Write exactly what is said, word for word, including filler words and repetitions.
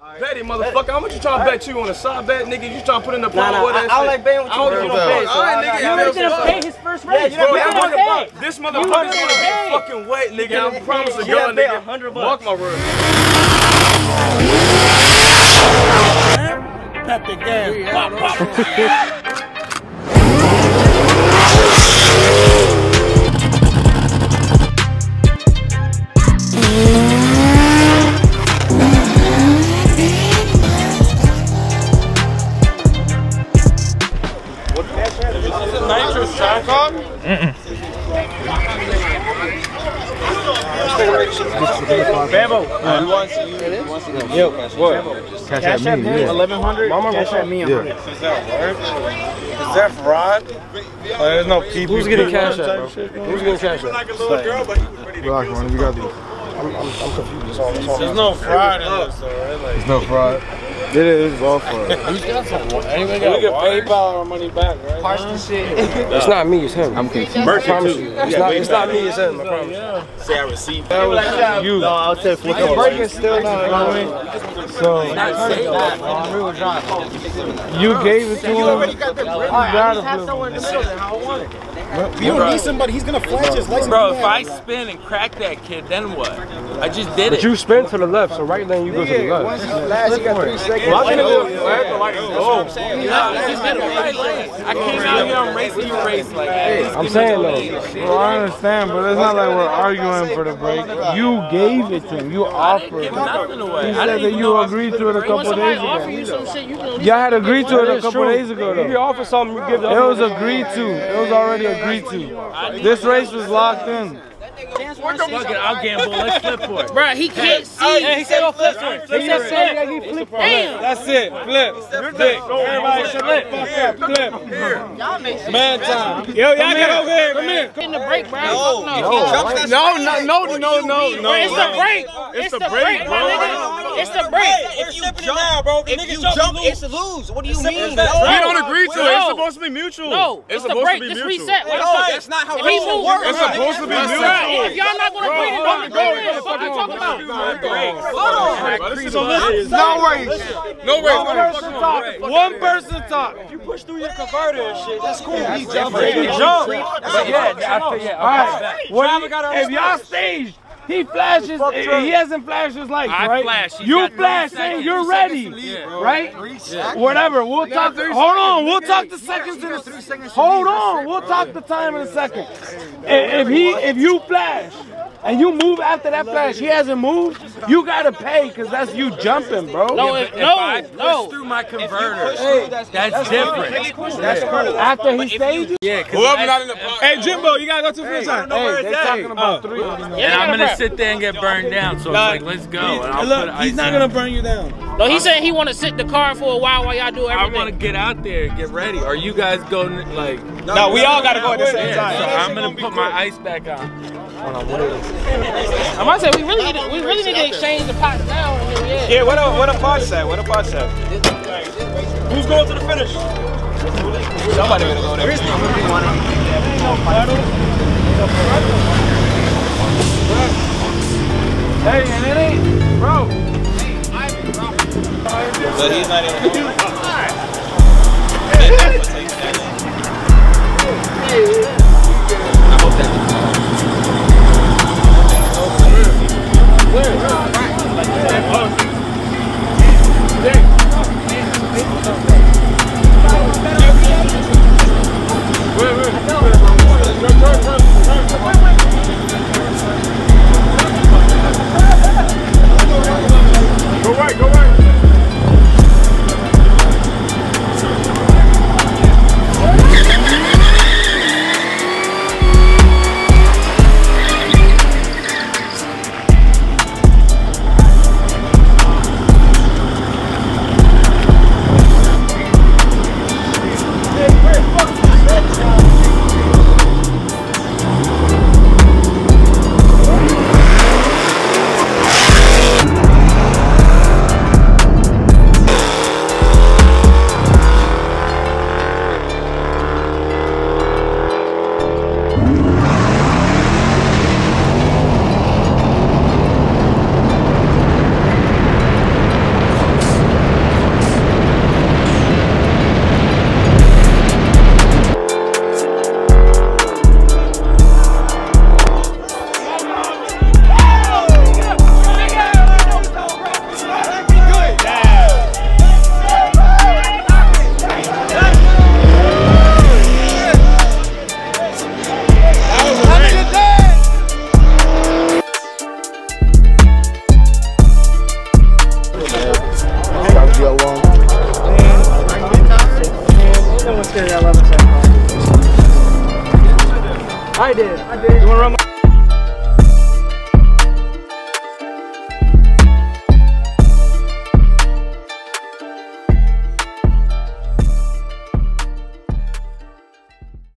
Bet it, motherfucker. How much you trying to bet you on a side bet, nigga? You trying to put in the pot? Nah, nah, I, I don't like betting with you. You don't pay. All right, nigga. You already didn't pay his first race. Yeah, you Bro, done paid. this motherfucker's gonna get fucking wet, nigga. I promise you, y'all, nigga. Mark my words. Pep the gas. Pop, pop. Nitrous shine card? Mm-mm. Bambo. Uh, You want to see you? You want to see Yo, what? Cash, Cash at me, eleven hundred. Cash at me, a hundred. Is that word? Is that fraud? Oh, there's no P P P. Who's getting cash at, bro? Who's getting cash at? Like a little girl, but he was ready to Relax, man. We got these. I'm, I'm, I'm confused. All, all There's no fraud in this, though, right? Like, There's no fraud. It is all fraud. who's got some? Anybody got? We get PayPal our money back, right? Parts the shit. It's not me, it's him. I'm confused. I promise you. It's not, it's not me, it's him. I promise you. say I received. That was you. No, I'll say four. The break is still not going. So you gave it to him. You gotta flip him. If you don't need somebody, he's gonna flash his license. Bro, if I spin and crack that kid, then what? I just did it. But you spin to the left, so right lane you go to the left. Once he flashed, he got three seconds. Well, I'm gonna do it. No, I just did it right lane. I came out here on race you race like that. I'm saying though. Well, I understand, but it's not like we're arguing for the break. You gave it to him. You offered. Give nothing away. He I said didn't that even you know I agreed was to it a break. couple days Offer you ago. some shit, you can at least Y'all had agreed to it a It's couple true. days ago If you though. offer something, you give the It was agreed to. It was already agreed to. This race was locked in. I'll gamble. Let's flip for it. Bro, he can't see. Hey, he said go flip for it. He just said that he flipped. Damn. That's it. Flip. Flip. Everybody should flip. Flip. Y'all make shit. Man time. Yo, y'all get over here. Come here. In the break, bro. No, no, no, no, no, no, no, no. It's the break. It's the break, bro. It's the break. If you jump, bro, if you jump, it's a lose. What do you mean? We don't agree to it. It's No. supposed to be mutual. No, It's it's the supposed break. to be Just mutual. reset. Like No, I said. that's not how If he races moves, work. It's supposed to be Right. mutual. If y'all not gonna agree, then don't agree. What the fuck you talking about? No race. No way. One person talk. You push through your converter and shit. That's cool. He jumped. He jumped. But yeah, I feel, yeah. All right. What he, if y'all staged, he flashes. He hasn't flashed his lights, I right? flash. He You got three flash, saying seconds. you're ready, right? Whatever. We'll talk. Hold on. We'll talk the seconds in a. Hold on. We'll talk the time in a second. If if he, if you flash. And you move after that flash, he hasn't moved, you gotta pay because that's you jumping, bro. No, If no, I push no. through my converter, that's different. That's cool. After he stages? Yeah, Whoever not in the pot. Hey, Jimbo, you gotta go to the finish line. Hey, they talking about three. and I'm gonna sit there and get burned down. So it's like, let's go. And I'll Look, put ice he's not in. gonna burn you down. No, he said he want to sit the car for a while while y'all do I want to everything. get out there and get ready. Or you guys go like. No, we all gotta go at the same Yeah, time. so I'm gonna put my ice back on. I might say we really need to, we really need to exchange the pots now. And then, yeah. Yeah, what a what a pot set. What a pot set. Who's going to the finish? Somebody gonna go there. Hey, and it ain't, bro. But he's not even going. I hope that. Go right, go right. did. I did. You wanna run my